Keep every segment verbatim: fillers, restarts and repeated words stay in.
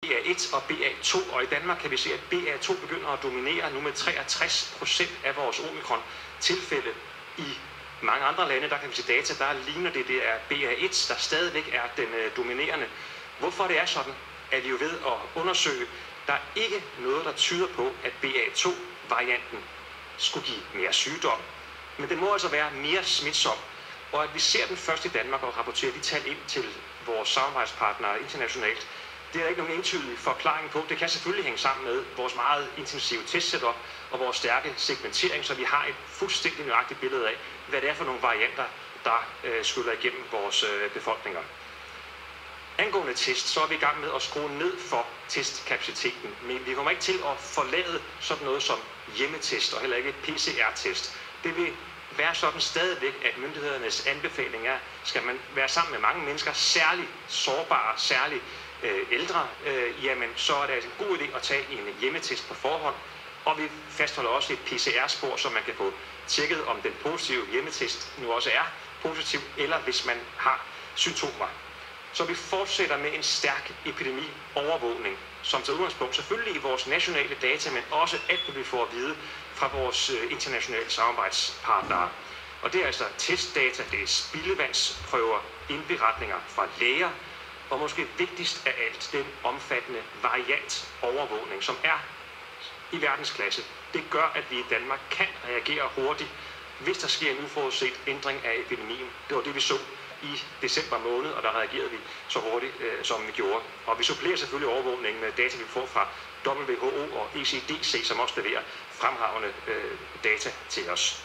A et og B A to, og i Danmark kan vi se, at B A to begynder at dominere nu med treogtres procent af vores omikron-tilfælde. I mange andre lande, der kan vi se data, der ligner det, det er B A et, der stadigvæk er den øh, dominerende. Hvorfor det er sådan, er vi jo ved at undersøge. Der er ikke noget, der tyder på, at B A to-varianten skulle give mere sygdom. Men den må altså være mere smitsom. Og at vi ser den først i Danmark og rapporterer de tal ind til vores samarbejdspartnere internationalt, det er der ikke nogen entydig forklaring på. Det kan selvfølgelig hænge sammen med vores meget intensive testsetup og vores stærke segmentering, så vi har et fuldstændig nøjagtigt billede af, hvad det er for nogle varianter, der øh, skyller igennem vores øh, befolkninger. Angående test, så er vi i gang med at skrue ned for testkapaciteten, men vi kommer ikke til at forlade sådan noget som hjemmetest og heller ikke P C R-test. Det vil være sådan stadigvæk, at myndighedernes anbefaling er, skal man være sammen med mange mennesker, særligt sårbare, særligt øh, ældre, øh, jamen så er det altså en god idé at tage en hjemmetest på forhånd, og vi fastholder også et P C R-spor, så man kan få tjekket, om den positive hjemmetest nu også er positiv, eller hvis man har symptomer. Så vi fortsætter med en stærk epidemiovervågning, som tager udgangspunkt selvfølgelig i vores nationale data, men også alt, hvad vi får at vide fra vores internationale samarbejdspartnere. Og det er altså testdata, det er spildevandsprøver, indberetninger fra læger, og måske vigtigst af alt, den omfattende variantovervågning, som er i verdensklasse. Det gør, at vi i Danmark kan reagere hurtigt, hvis der sker en uforudset ændring af epidemien. Det var det, vi så i december måned, og der reagerede vi så hurtigt, øh, som vi gjorde. Og vi supplerer selvfølgelig overvågningen med data, vi får fra W H O og E C D C, som også leverer fremragende øh, data til os.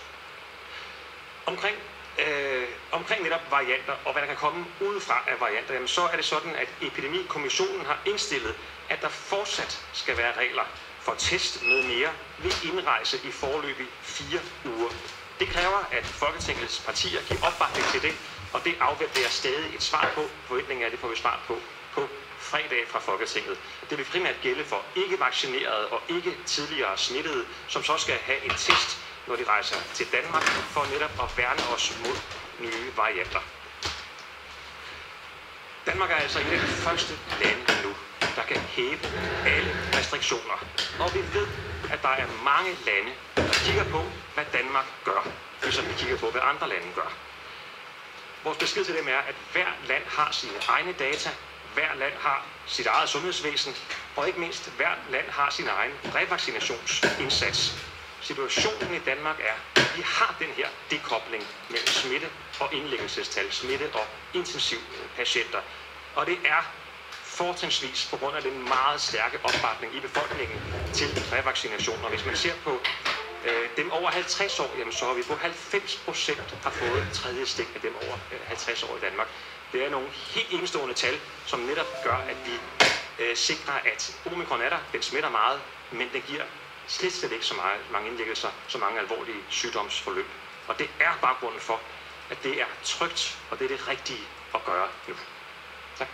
Omkring, øh, omkring netop varianter, og hvad der kan komme udefra af varianter, jamen, så er det sådan, at Epidemikommissionen har indstillet, at der fortsat skal være regler for test med mere ved indrejse i foreløbig fire uger. Det kræver, at Folketingets partier giver opbakning til det, og det afventer jeg stadig et svar på. Forventningen er, det får vi svar på på fredag fra Folketinget. Det vil primært gælde for ikke-vaccinerede og ikke tidligere smittede, som så skal have en test, når de rejser til Danmark, for netop at værne os mod nye varianter. Danmark er altså et af de første lande nu, der kan hæve alle restriktioner. Og vi ved, at der er mange lande, der kigger på, hvad Danmark gør, ligesom vi kigger på, hvad andre lande gør. Vores besked til dem er, at hver land har sine egne data, hver land har sit eget sundhedsvæsen, og ikke mindst hver land har sin egen revaccinationsindsats. Situationen i Danmark er, at vi har den her dekobling mellem smitte og indlæggelsestal, smitte og intensivpatienter. Og det er fortrinsvis på grund af den meget stærke opbakning i befolkningen til revaccination. Og hvis man ser på øh, dem over halvtreds år, jamen, så har vi på halvfems procent har fået tredje stik af dem over øh, halvtreds år i Danmark. Det er nogle helt enestående tal, som netop gør, at vi øh, sikrer, at omikron er der, den smitter meget, men den giver slet slet ikke så meget, mange indlæggelser, så mange alvorlige sygdomsforløb. Og det er baggrunden for, at det er trygt, og det er det rigtige at gøre nu. Tak.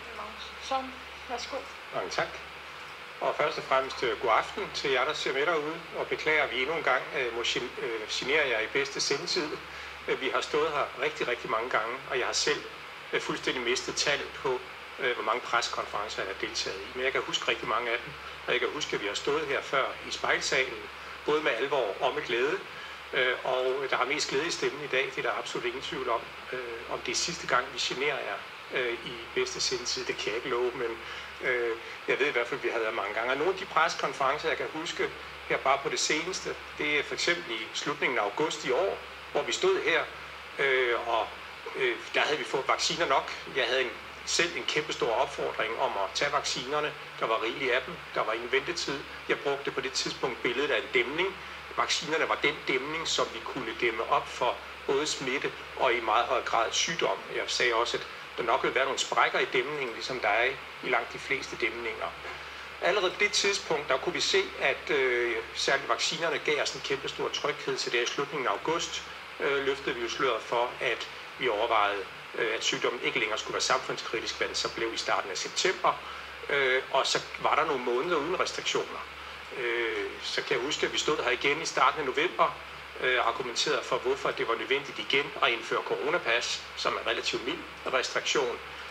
Som, værsgo. Mange tak. Og først og fremmest god aften til jer, der ser med derude, og beklager, at vi endnu en gang øh, må genere jer i bedste sendetid. Vi har stået her rigtig, rigtig mange gange, og jeg har selv øh, fuldstændig mistet tallet på, øh, hvor mange preskonferencer jeg har deltaget i. Men jeg kan huske rigtig mange af dem, og jeg kan huske, at vi har stået her før i spejlsalen, både med alvor og med glæde. Øh, og der har mest glæde i stemmen i dag, det er der absolut ingen tvivl om. Øh, om det er sidste gang, vi generer jer øh, i bedste sendetid, det kan jeg ikke love, men øh, jeg ved i hvert fald, at vi har været mange gange. Og nogle af de preskonferencer, jeg kan huske her bare på det seneste, det er for eksempel i slutningen af august i år, hvor vi stod her, øh, og øh, der havde vi fået vacciner nok. Jeg havde en, selv en kæmpe stor opfordring om at tage vaccinerne. Der var rigeligt af dem. Der var ingen ventetid. Jeg brugte på det tidspunkt billedet af en dæmning. Vaccinerne var den dæmning, som vi kunne dæmme op for både smitte og i meget høj grad sygdom. Jeg sagde også, at der nok ville være nogle sprækker i dæmningen, ligesom der er i, i langt de fleste dæmninger. Allerede på det tidspunkt, der kunne vi se, at øh, særligt vaccinerne gav os en kæmpe stor tryghed til det i slutningen af august. Øh, løftede vi jo sløret for, at vi overvejede, øh, at sygdommen ikke længere skulle være samfundskritisk, hvad det så blev i starten af september. Øh, og så var der nogle måneder uden restriktioner. Øh, så kan jeg huske, at vi stod her igen i starten af november øh, og argumenterede for, hvorfor det var nødvendigt igen at indføre coronapas, som er en relativt mild restriktion.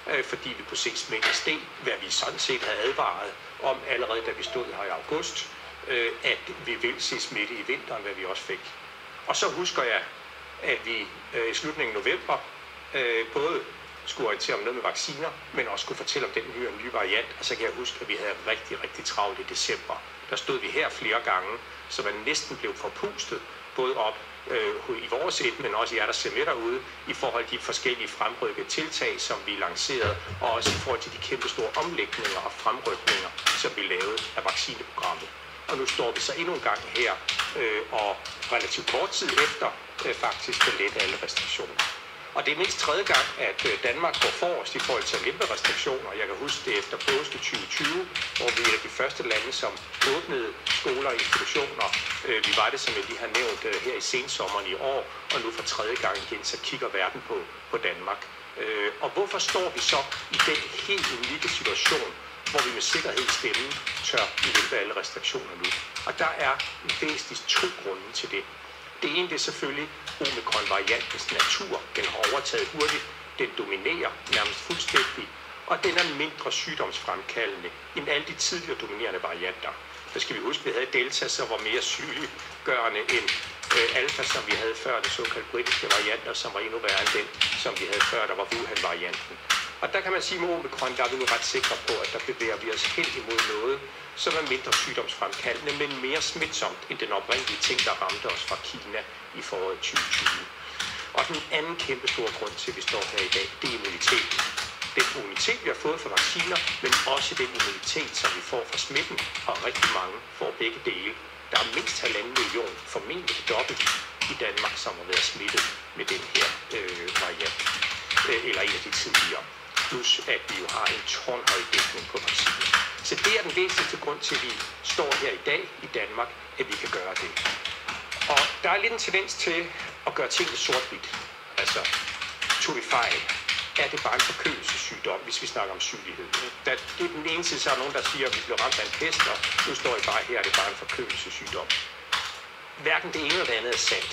øh, fordi vi kunne se smitten steg, hvad vi sådan set havde advaret om allerede, da vi stod her i august, øh, at vi vil se smitte i vinteren, hvad vi også fik. Og så husker jeg, at vi øh, i slutningen af november øh, både skulle orientere om noget med vacciner, men også skulle fortælle om den nye, nye variant. Og så kan jeg huske, at vi havde rigtig, rigtig travlt i december. Der stod vi her flere gange, så man næsten blev forpustet, både op øh, i vores et, men også jer, der ser med derude, i forhold til de forskellige fremrykkede tiltag, som vi lancerede, og også i forhold til de kæmpe store omlægninger og fremrykninger, som vi lavede af vaccineprogrammet. Og nu står vi så endnu en gang her, øh, og relativt kort tid efter øh, faktisk kan lette alle restriktioner. Og det er mindst tredje gang, at øh, Danmark går forrest i forhold til at lempe restriktioner. Jeg kan huske det efter påske tyve tyve, hvor vi er et af de første lande, som åbnede skoler og institutioner. Øh, vi var det, som jeg lige har nævnt, øh, her i sensommeren i år, og nu for tredje gang igen, så kigger verden på, på Danmark. Øh, og hvorfor står vi så i den helt unikke situation, hvor vi med sikkerhed stemmen tør lempe alle restriktioner nu? Og der er væsentligt to grunde til det. Det ene det er selvfølgelig omikron-variantens natur. Den har overtaget hurtigt. Den dominerer nærmest fuldstændig. Og den er mindre sygdomsfremkaldende end alle de tidligere dominerende varianter. Så skal vi huske, at vi havde Delta, som var mere sygeliggørende end øh, Alpha, som vi havde før, den såkaldte britiske varianter, som var endnu værre end den, som vi havde før, der var Wuhan-varianten. Og der kan man sige, at med omikron, der er vi nu ret sikre på, at der bevæger vi os hen imod noget, som er mindre sygdomsfremkaldende, men mere smitsomt end den oprindelige ting, der ramte os fra Kina i foråret tyve tyve. Og den anden kæmpe store grund til, at vi står her i dag, det er immuniteten. Den immunitet, vi har fået fra vacciner, men også den immunitet, som vi får fra smitten, og rigtig mange får begge dele. Der er mindst halvanden million, formentlig dobbelt i Danmark, som har været smittet med den her øh, variant, øh, eller en af de tidligere. Plus at vi jo har en tårnhøj dækning på vacciner. Så det er den væsentligste grund til, at vi står her i dag i Danmark, at vi kan gøre det. Og der er lidt en tendens til at gøre tingene sort-hvidt. Altså, tog vi fejl? Er det bare en forkølelsessygdom, hvis vi snakker om sygelighed? Der, det er den ene side, så er nogen, der siger, at vi bliver ramt af en pest, og nu står I bare her, det er bare en forkølelsessygdom. Hverken det ene eller det andet er sandt.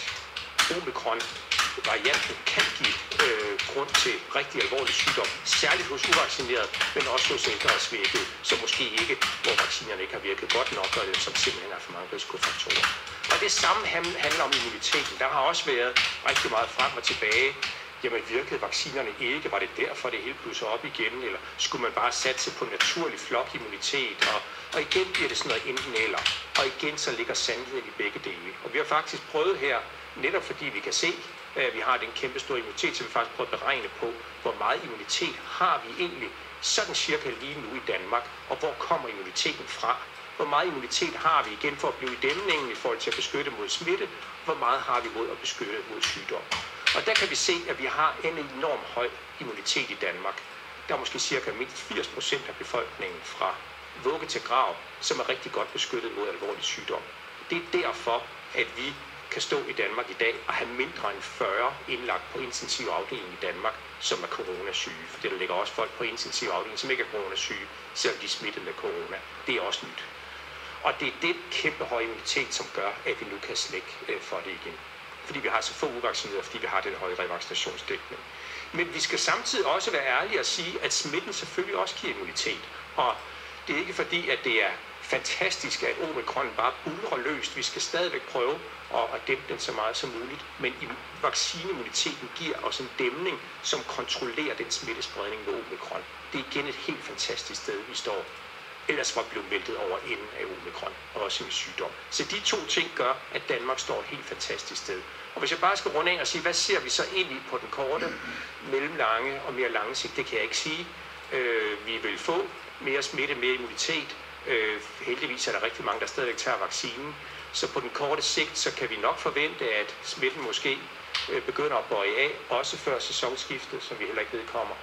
Omikron-varianten kan give øh, grund til rigtig alvorlig sygdom, særligt hos uvaccinerede, men også hos ældre og svækkede, så måske ikke, hvor vaccinerne ikke har virket godt nok, og det som simpelthen er for mange risikofaktorer. Og det samme handler om immuniteten. Der har også været rigtig meget frem og tilbage. Jamen virkede vaccinerne ikke? Var det derfor, det hele blusser op igen? Eller skulle man bare satse på naturlig flokimmunitet? Og, og igen bliver det sådan noget enten eller. Og igen så ligger sandheden i begge dele. Og vi har faktisk prøvet her, netop fordi vi kan se, at vi har den kæmpe store immunitet, så vi faktisk prøver at beregne på, hvor meget immunitet har vi egentlig sådan cirka lige nu i Danmark, og hvor kommer immuniteten fra? Hvor meget immunitet har vi igen for at blive i dæmningen i forhold til at beskytte mod smitte? Hvor meget har vi mod at beskytte mod sygdom? Og der kan vi se, at vi har en enorm høj immunitet i Danmark. Der er måske cirka mindst firs procent af befolkningen fra vugge til grav, som er rigtig godt beskyttet mod alvorlig sygdom. Det er derfor, at vi kan stå i Danmark i dag og have mindre end fyrre indlagt på intensiv afdeling i Danmark, som er coronasyge. For der ligger også folk på intensiv afdeling, som ikke er coronasyge, selvom de er smittet med corona. Det er også nyt. Og det er den kæmpe høje immunitet, som gør, at vi nu kan slække for det igen. Fordi vi har så få uvaccinerede, fordi vi har den høje revaccinationsdækning. Men vi skal samtidig også være ærlige og sige, at smitten selvfølgelig også giver immunitet. Og det er ikke fordi, at det er fantastisk, at omikron bare buldrer løst. Vi skal stadigvæk prøve at dæmpe den så meget som muligt. Men vaccineimmuniteten giver os en dæmning, som kontrollerer den smittespredning med omikron. Det er igen et helt fantastisk sted, vi står. Ellers var blevet væltet over enden af omikron, og også med sygdom. Så de to ting gør, at Danmark står et helt fantastisk sted. Og hvis jeg bare skal runde af og sige, hvad ser vi så ind i på den korte, mellemlange og mere lange sigt, det kan jeg ikke sige. Øh, vi vil få mere smitte, mere immunitet. Øh, heldigvis er der rigtig mange, der stadigvæk tager vaccinen. Så på den korte sigt, så kan vi nok forvente, at smitten måske øh, begynder at bøje af, også før sæsonskiftet, som vi heller ikke ved kommer.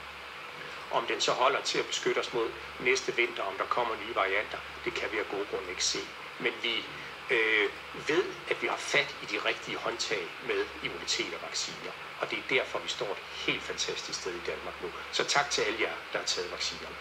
Om den så holder til at beskytte os mod næste vinter, om der kommer nye varianter, det kan vi af gode grunde ikke se. Men vi øh, ved, at vi har fat i de rigtige håndtag med immunitet og vacciner. Og det er derfor, vi står et helt fantastisk sted i Danmark nu. Så tak til alle jer, der har taget vaccinerne.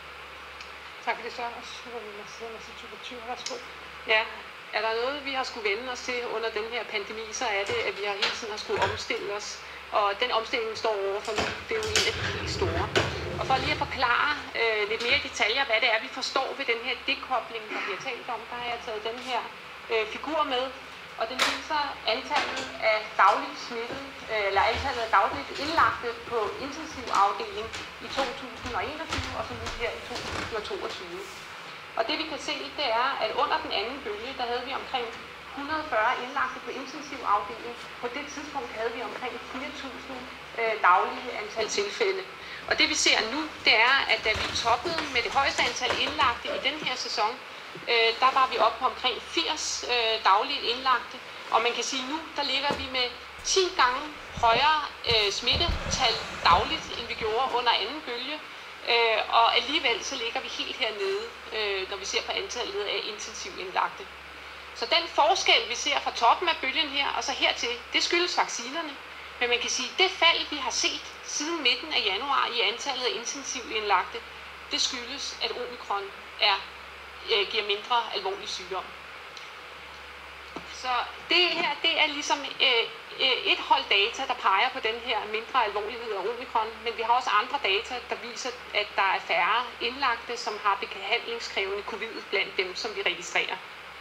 Tak for det, Søren. Og så vil vi sidde med tyve. Værsgo. Ja, er der noget, vi har skulle vende os til under den her pandemi, så er det, at vi har hele tiden har skulle omstille os. Og den omstilling, vi står overfor nu, det er jo en af de helt store. Og for lige at forklare øh, lidt mere i detaljer, hvad det er, vi forstår ved den her dekobling, der bliver talt om, der har jeg taget den her øh, figur med, og den viser antallet af dagligt smittet, øh, eller antallet af dagligt indlagte på intensivafdeling i to tusind og enogtyve, og så nu her i to tusind og toogtyve. Og det vi kan se, det er, at under den anden bølge, der havde vi omkring et hundrede og fyrre indlagte på intensivafdeling. På det tidspunkt havde vi omkring fire tusind øh, daglige antal tilfælde. Og det vi ser nu, det er, at da vi toppede med det højeste antal indlagte i den her sæson, øh, der var vi oppe på omkring firs øh, daglige indlagte. Og man kan sige, at nu der ligger vi med ti gange højere øh, smittetal dagligt, end vi gjorde under anden bølge. Øh, og alligevel så ligger vi helt hernede, øh, når vi ser på antallet af intensivindlagte. Så den forskel, vi ser fra toppen af bølgen her og så hertil, det skyldes vaccinerne. Men man kan sige, at det fald, vi har set siden midten af januar i antallet af intensivindlagte, det skyldes, at omikron er, øh, giver mindre alvorlig sygdom. Så det her, det er ligesom øh, et hold data, der peger på den her mindre alvorlighed af omikron, men vi har også andre data, der viser, at der er færre indlagte, som har behandlingskrævende covid blandt dem, som vi registrerer.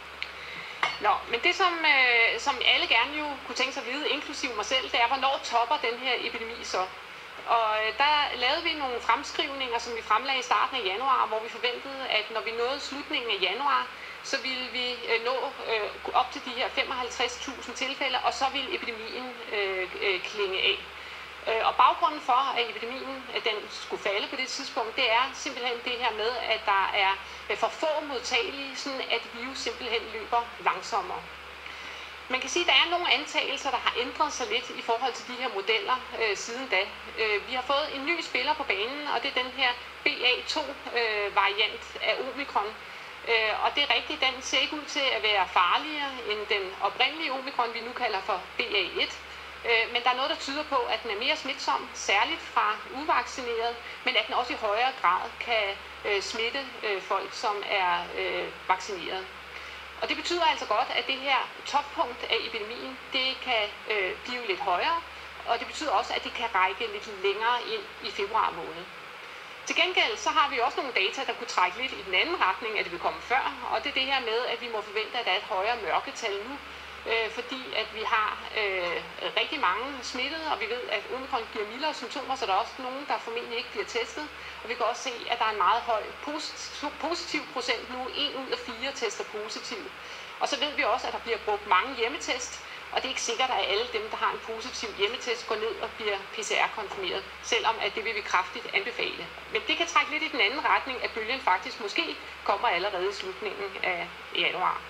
Nå, men det som, øh, som alle gerne jo kunne tænke sig at vide, inklusive mig selv, det er, hvornår topper den her epidemi så? Og øh, der lavede vi nogle fremskrivninger, som vi fremlagde i starten af januar, hvor vi forventede, at når vi nåede slutningen af januar, så ville vi øh, nå øh, op til de her femoghalvtreds tusind tilfælde, og så ville epidemien øh, øh, klinge af. Øh, og baggrunden for, at epidemien at den skulle falde på det tidspunkt, det er simpelthen det her med, at der er øh, for få modtagelige, sådan at virus simpelthen løber langsommere. Man kan sige, at der er nogle antagelser, der har ændret sig lidt i forhold til de her modeller øh, siden da. Øh, vi har fået en ny spiller på banen, og det er den her B A to variant af omikron. Øh, og det er rigtigt, den ser ikke ud til at være farligere end den oprindelige omikron, vi nu kalder for B A et. Øh, men der er noget, der tyder på, at den er mere smitsom, særligt fra uvaccinerede, men at den også i højere grad kan øh, smitte øh, folk, som er øh, vaccineret. Og det betyder altså godt, at det her toppunkt af epidemien, det kan øh, blive lidt højere, og det betyder også, at det kan række lidt længere ind i februar måned. Til gengæld så har vi også nogle data, der kunne trække lidt i den anden retning, at det vil komme før, og det er det her med, at vi må forvente, at der er et højere mørketal nu, øh, fordi at vi har øh, rigtig mange smittede, og vi ved, at omikron giver mildere symptomer, så der er også nogen, der formentlig ikke bliver testet, og vi kan også se, at der er en meget høj positiv, positiv procent nu, en ud af fire tester positiv. Og så ved vi også, at der bliver brugt mange hjemmetest, og det er ikke sikkert, at alle dem, der har en positiv hjemmetest, går ned og bliver P C R-konfirmeret, selvom at det vil vi kraftigt anbefale. Men det kan trække lidt i den anden retning, at bølgen faktisk måske kommer allerede i slutningen af januar.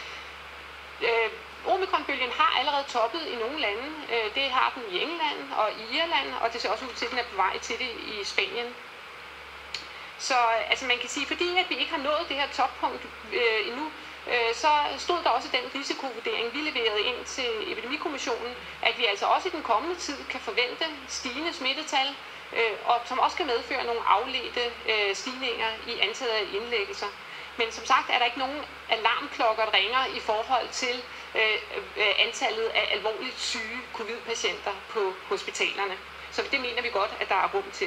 Øh, Omikron-bølgen har allerede toppet i nogle lande. Øh, det har den i England og i Irland, og det ser også ud til, at den er på vej til det i Spanien. Så altså man kan sige, fordi at vi ikke har nået det her toppunkt øh, endnu, så stod der også den risikovurdering, vi leverede ind til Epidemikommissionen, at vi altså også i den kommende tid kan forvente stigende smittetal, og som også kan medføre nogle afledte stigninger i antallet af indlæggelser. Men som sagt er der ikke nogen alarmklokker, der ringer i forhold til antallet af alvorligt syge covid-patienter på hospitalerne. Så det mener vi godt, at der er rum til.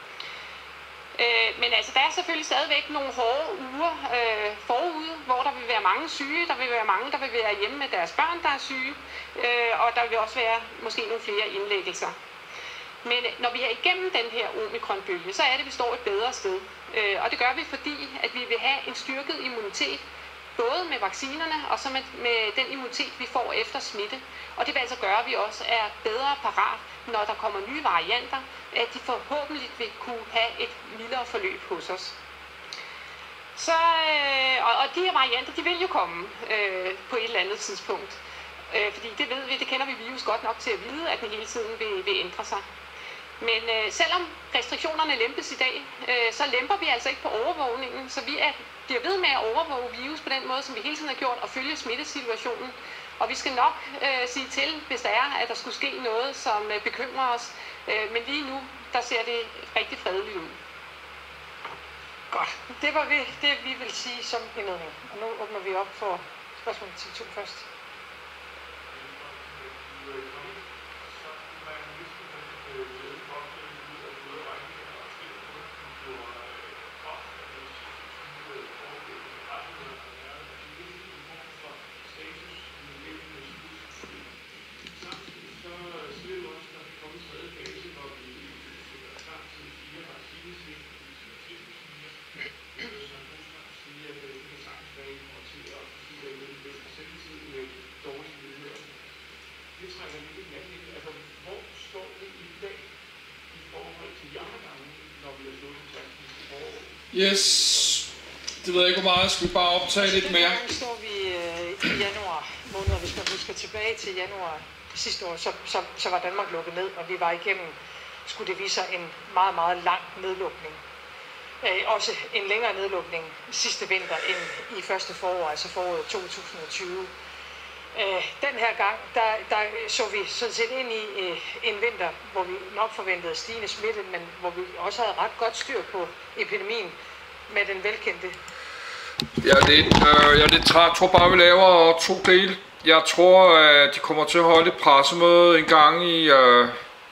Men altså, der er selvfølgelig stadigvæk nogle hårde uger øh, forude, hvor der vil være mange syge, der vil være mange, der vil være hjemme med deres børn, der er syge, øh, og der vil også være måske nogle flere indlæggelser. Men når vi er igennem den her omikronbølge, så er det, at vi står et bedre sted. Øh, og det gør vi, fordi at vi vil have en styrket immunitet, både med vaccinerne og så med, med den immunitet, vi får efter smitte. Og det vil altså gøre, at vi også er bedre parat, når der kommer nye varianter, at de forhåbentlig vil kunne have et mildere forløb hos os. Så, øh, og, og de her varianter, de vil jo komme øh, på et eller andet tidspunkt. Øh, fordi det ved vi, det kender vi virus godt nok til at vide, at den hele tiden vil, vil ændre sig. Men øh, selvom restriktionerne lempes i dag, øh, så lemper vi altså ikke på overvågningen, så vi er, bliver ved med at overvåge virus på den måde, som vi hele tiden har gjort, og følge smittesituationen. Og vi skal nok øh, sige til, hvis der er, at der skulle ske noget, som øh, bekymrer os. Øh, men lige nu, der ser det rigtig fredeligt ud. Godt. Det var det, det vi vil sige som indledning. Og nu åbner vi op for spørgsmål til to først. Yes. Det ved jeg ikke, hvor meget. Skal vi bare optage lidt mere? Nu står vi øh, i januar måned, hvis man husker tilbage til januar sidste år, så, så, så var Danmark lukket ned, og vi var igennem, skulle det vise sig, en meget, meget lang nedlukning. Øh, også en længere nedlukning sidste vinter end i første forår, altså foråret to tusind og tyve. Øh, den her gang, der, der så vi sådan set ind i øh, en vinter, hvor vi nok forventede stigende smitte, men hvor vi også havde ret godt styr på epidemien med den velkendte. Ja, det, øh, jeg det træt. tror bare, vi laver to dele. Jeg tror, at de kommer til at holde et pressemøde en gang i øh,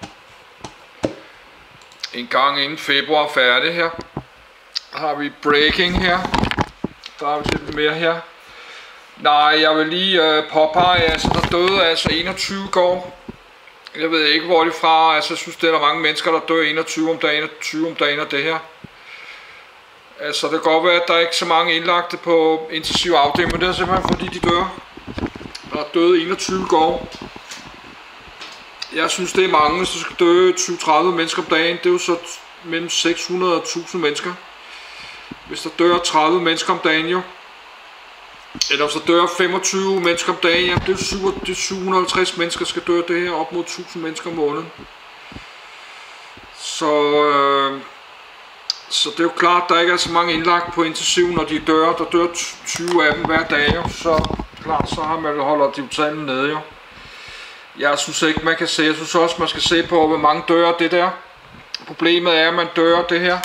en gang inden februar færdig her. Har vi breaking her. Der har vi lidt mere her. Nej, jeg vil lige øh, påpege, altså der døde altså enogtyve i går. Jeg ved ikke hvor det er fra, altså jeg synes det er der mange mennesker der dør enogtyve om dagen og tyve om dagen og det her. Altså det kan godt være at der er ikke så mange indlagte på intensiv afdeling, men det er simpelthen fordi de dør. Der er døde enogtyve i går. Jeg synes det er mange, hvis der skal dø tyve til tredive mennesker om dagen, det er jo så mellem seks hundrede og tusind mennesker. Hvis der dør tredive mennesker om dagen jo. Eller hvis der dør femogtyve mennesker om dagen, jamen det er syv hundrede og halvtreds mennesker, skal dø det her, op mod tusind mennesker om måneden. Så, øh, så det er jo klart, at der ikke er så mange indlagt på intensiv, når de dør. Der dør tyve af dem hver dag, jo. Så klart, så har man holder de tallene nede jo. Jeg synes ikke, man kan se, jeg synes også, man skal se på, hvor mange dør det der. Problemet er, at man dør det her.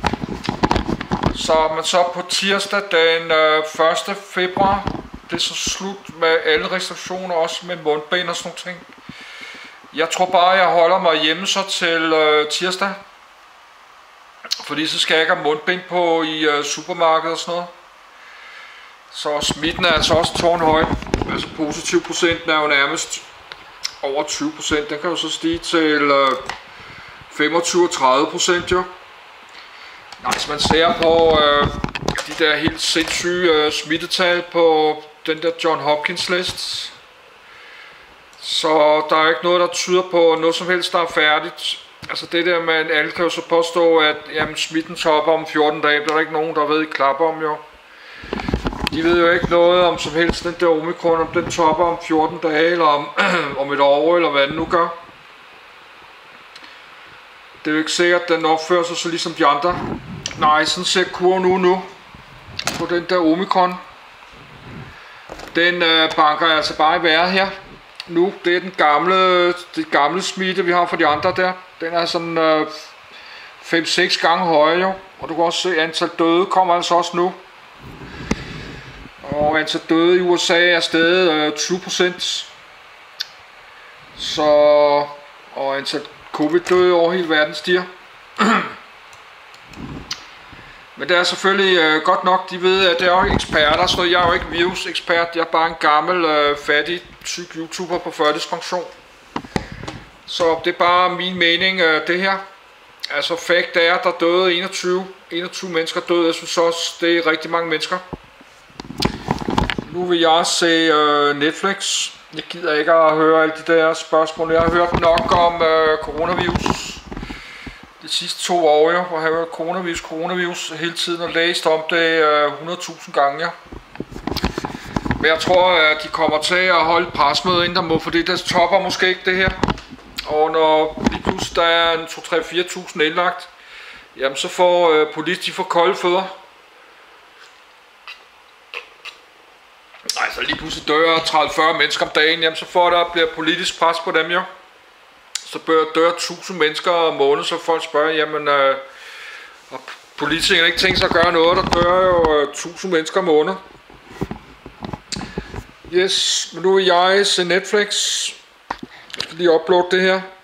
Så man så på tirsdag den øh, første februar, det er så slut med alle restriktioner, også med mundbind og sådan nogle ting. Jeg tror bare, jeg holder mig hjemme så til øh, tirsdag. Fordi så skal jeg ikke have mundbind på i øh, supermarkedet og sådan noget. Så smitten er altså også tårnhøj. Altså positiv procenten er jo nærmest over tyve procent. Den kan jo så stige til øh, femogtyve til tredive procent jo. Nej, hvis man ser på øh, de der helt sindssyge øh, smittetal på den der John Hopkins list, så der er ikke noget der tyder på noget som helst der er færdigt. Altså det der med, alle kan jo så påstå at jamen, smitten topper om fjorten dage, der er ikke nogen der ved ikke klapper om jo. De ved jo ikke noget om som helst den der omikron, om den topper om fjorten dage eller om, om et år eller hvad den nu gør. Det er jo ikke sikkert at den opfører sig så ligesom de andre. Nej, sådan ser kurven nu nu på den der omikron. Den øh, banker altså bare i vejret her. Nu, det er den gamle, det gamle smitte vi har for de andre der. Den er sådan øh, fem seks gange højere jo. Og du kan også se at antal døde kommer altså også nu. Og antal døde i U S A er stadig øh, tyve procent. Så og antal covid-døde over hele verden stiger. Men det er selvfølgelig øh, godt nok, de ved, at det er jo eksperter, så jeg er jo ikke virusekspert, jeg er bare en gammel, øh, fattig, tyk YouTuber på førtidspension. Så det er bare min mening, øh, det her. Altså fakt er, der døde enogtyve, enogtyve mennesker døde, jeg synes også, det er rigtig mange mennesker. Nu vil jeg se øh, Netflix. Jeg gider ikke at høre alle de der spørgsmål. Jeg har hørt nok om øh, coronavirus de sidste to år, jo, hvor jeg har hørt coronavirus, coronavirus hele tiden og læst om det øh, hundrede tusind gange. Ja. Men jeg tror, at de kommer til at holde presmøde inden der må, fordi det topper måske ikke det her. Og når lige pludselig der er en to tre fire tusind indlagt, jamen så får øh, politi, de får kolde fødder. Nej, så lige pludselig dør tredive til fyrre mennesker om dagen, jamen så får der bliver politisk pres på dem jo. Så dør tusind mennesker om måneden, så folk spørger, jamen øh, og politikerne ikke tænkt sig at gøre noget, der dør jo øh, tusind mennesker om måneden. Yes, men nu vil jeg se Netflix. Jeg skal lige uploade det her.